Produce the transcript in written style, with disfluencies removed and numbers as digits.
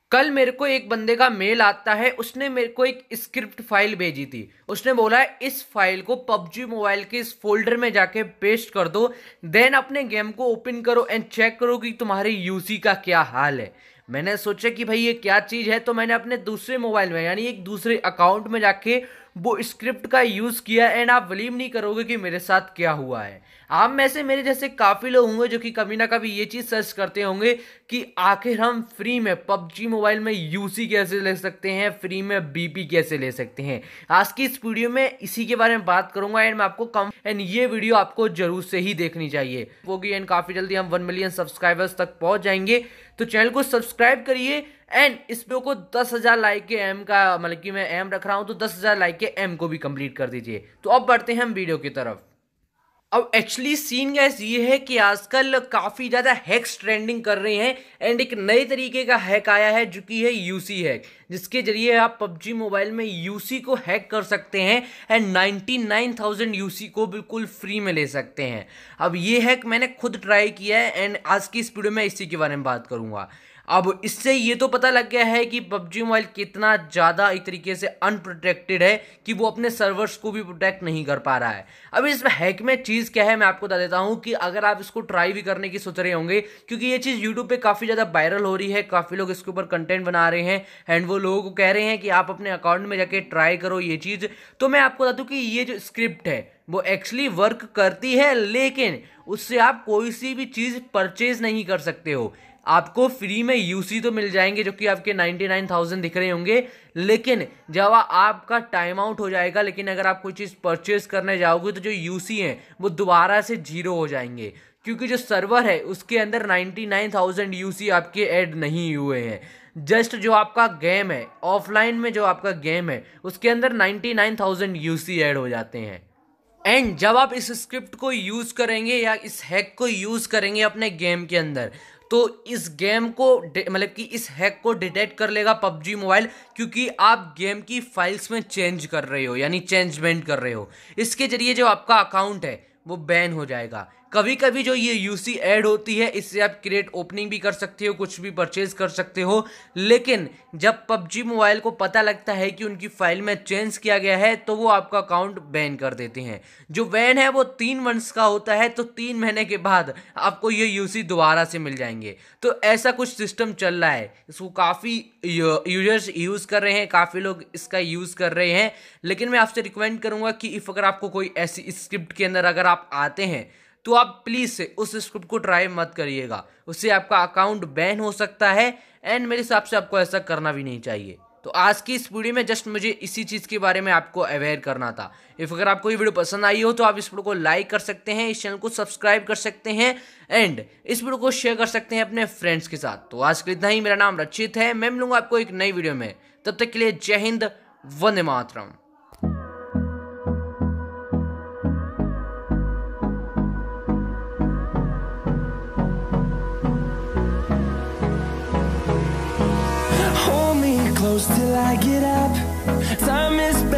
कल मेरे को एक बंदे का मेल आता है, उसने मेरे को एक स्क्रिप्ट फाइल भेजी थी। उसने बोला है इस फाइल को पबजी मोबाइल के इस फोल्डर में जाके पेस्ट कर दो, देन अपने गेम को ओपन करो एंड चेक करो कि तुम्हारे यूसी का क्या हाल है। मैंने सोचा कि भाई ये क्या चीज़ है, तो मैंने अपने दूसरे मोबाइल में यानी एक दूसरे अकाउंट में जाके वो स्क्रिप्ट का यूज़ किया एंड आप बिलीव नहीं करोगे कि मेरे साथ क्या हुआ है। आप में से मेरे जैसे काफ़ी लोग होंगे जो कि कभी ना कभी ये चीज़ सर्च करते होंगे कि आखिर हम फ्री में पबजी मोबाइल में यूसी कैसे ले सकते हैं, फ्री में बीपी कैसे ले सकते हैं। आज की इस वीडियो में इसी के बारे में बात करूंगा एंड मैं आपको कम एंड ये वीडियो आपको जरूर से ही देखनी चाहिए होगी एंड काफ़ी जल्दी हम 1 मिलियन सब्सक्राइबर्स तक पहुंच जाएंगे। तो चैनल को सब्सक्राइब करिए एंड इस वीडियो को 10,000 लाइक के एम का मतलब कि मैं एम रख रहा हूं, तो 10,000 लाइक के एम को भी कंप्लीट कर दीजिए। तो अब बढ़ते हैं हम वीडियो की तरफ। अब एक्चुअली सीन गैस ये है कि आजकल काफ़ी ज़्यादा हैक्स ट्रेंडिंग कर रहे हैं एंड एक नए तरीके का हैक आया है जो कि है यूसी हैक, जिसके जरिए आप पबजी मोबाइल में यूसी को हैक कर सकते हैं एंड 99,000 यूसी को बिल्कुल फ्री में ले सकते हैं। अब ये हैक मैंने खुद ट्राई किया है एंड आज की इस वीडियो में इसी के बारे में बात करूंगा। अब इससे ये तो पता लग गया है कि पबजी मोबाइल कितना ज़्यादा एक तरीके से अनप्रोटेक्टेड है कि वो अपने सर्वर्स को भी प्रोटेक्ट नहीं कर पा रहा है। अब इस हैक में चीज़ क्या है मैं आपको बता देता हूँ कि अगर आप इसको ट्राई भी करने की सोच रहे होंगे, क्योंकि ये चीज़ यूट्यूब पे काफ़ी ज़्यादा वायरल हो रही है, काफ़ी लोग इसके ऊपर कंटेंट बना रहे हैं एंड वो लोगों को कह रहे हैं कि आप अपने अकाउंट में जाके ट्राई करो ये चीज़। तो मैं आपको बता दूँ कि ये जो स्क्रिप्ट है वो एक्चुअली वर्क करती है, लेकिन उससे आप कोई सी भी चीज़ परचेज नहीं कर सकते हो। आपको फ्री में यूसी तो मिल जाएंगे जो कि आपके 99,000 दिख रहे होंगे, लेकिन जब आपका टाइम आउट हो जाएगा, लेकिन अगर आप कोई चीज़ परचेज करने जाओगे तो जो यूसी हैं वो दोबारा से 0 हो जाएंगे, क्योंकि जो सर्वर है उसके अंदर 99,000 यूसी आपके ऐड नहीं हुए हैं। जस्ट जो आपका गेम है ऑफलाइन में, जो आपका गेम है उसके अंदर 99,000 यूसी ऐड हो जाते हैं। एंड जब आप इस स्क्रिप्ट को यूज़ करेंगे या इस हैक को यूज़ करेंगे अपने गेम के अंदर, तो इस गेम को मतलब कि इस हैक को डिटेक्ट कर लेगा पबजी मोबाइल, क्योंकि आप गेम की फाइल्स में चेंज कर रहे हो यानी चेंजमेंट कर रहे हो। इसके जरिए जो आपका अकाउंट है वो बैन हो जाएगा। कभी कभी जो ये यूसी ऐड होती है इससे आप क्रिएट ओपनिंग भी कर सकते हो, कुछ भी परचेज कर सकते हो, लेकिन जब पबजी मोबाइल को पता लगता है कि उनकी फाइल में चेंज किया गया है तो वो आपका अकाउंट बैन कर देते हैं। जो बैन है वो 3 मंथ्स का होता है, तो 3 महीने के बाद आपको ये यूसी दोबारा से मिल जाएंगे। तो ऐसा कुछ सिस्टम चल रहा है, इसको काफ़ी यूजर्स यूज़ कर रहे हैं, काफ़ी लोग इसका यूज़ कर रहे हैं। लेकिन मैं आपसे रिकमेंड करूंगा कि इफ़ अगर आपको कोई ऐसी स्क्रिप्ट के अंदर अगर आप आते हैं तो आप प्लीज़ से उस स्क्रिप्ट को ट्राई मत करिएगा, उससे आपका अकाउंट बैन हो सकता है एंड मेरे हिसाब से आपको ऐसा करना भी नहीं चाहिए। तो आज की इस वीडियो में जस्ट मुझे इसी चीज़ के बारे में आपको अवेयर करना था। इफ़ अगर आपको ये वीडियो पसंद आई हो तो आप इस वीडियो को लाइक कर सकते हैं, इस चैनल को सब्सक्राइब कर सकते हैं एंड इस वीडियो को शेयर कर सकते हैं अपने फ्रेंड्स के साथ। तो आज के लिए इतना ही। मेरा नाम रचित है, मैं मिलूंगा आपको एक नई वीडियो में। तब तक के लिए जय Hind, Vande Mataram. Till I get up, time is